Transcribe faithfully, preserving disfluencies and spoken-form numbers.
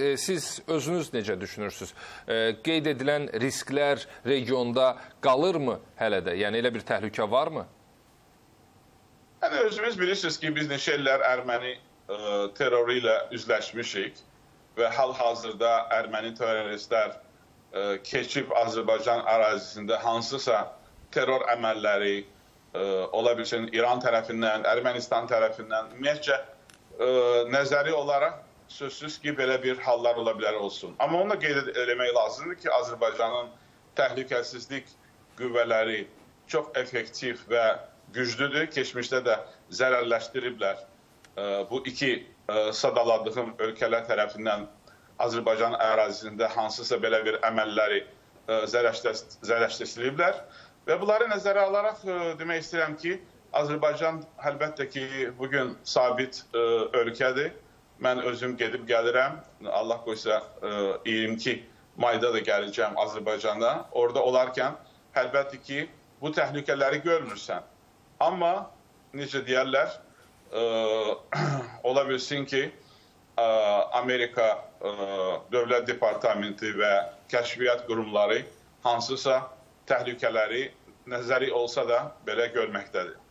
e, siz özünüz necə düşünürsünüz? E, qeyd edilən risklər regionda qalırmı hələ də? Yəni elə bir təhlükə varmı? Yəni özümüz bilirsiniz ki, biz neçə illər erməni e, terroru ilə üzləşmişik və hal-hazırda erməni teröristlər e, keçib Azərbaycan ərazisində hansısa terror əməlləri e, ola bilsin İran tərəfindən, Ermənistan tərəfindən, ümumiyyətcə e, nəzəri olaraq sözsüz ki, belə bir hallar ola bilər olsun. Amma onu da qeyd eləmək lazımdır ki, Azərbaycanın təhlükəsizlik qüvvələri çox effektiv və güclüdür. Keçmişdə də zərərləşdiriblər e, bu iki e, sadaladığım ölkələr tərəfindən Azərbaycan ərazisində hansısa belə bir əməlləri e, zərərləşdiriblər. Və bunları nəzərə alaraq e, demək istəyirəm ki, Azərbaycan əlbəttə ki, bugün sabit e, ölkədir. Mən özüm gedib gəlirəm. Allah qoysa e, iyirmi iki mayda da gələcəm Azərbaycanda. Orada olarkən əlbəttə ki, bu təhlükələri görmürsən. Amma necə deyərlər, e, ola bilsin ki, e, Amerika e, Dövlət Departamenti və kəşfiyyat qurumları hansısa təhlükələri nəzəri olsa da belə görməkdədir.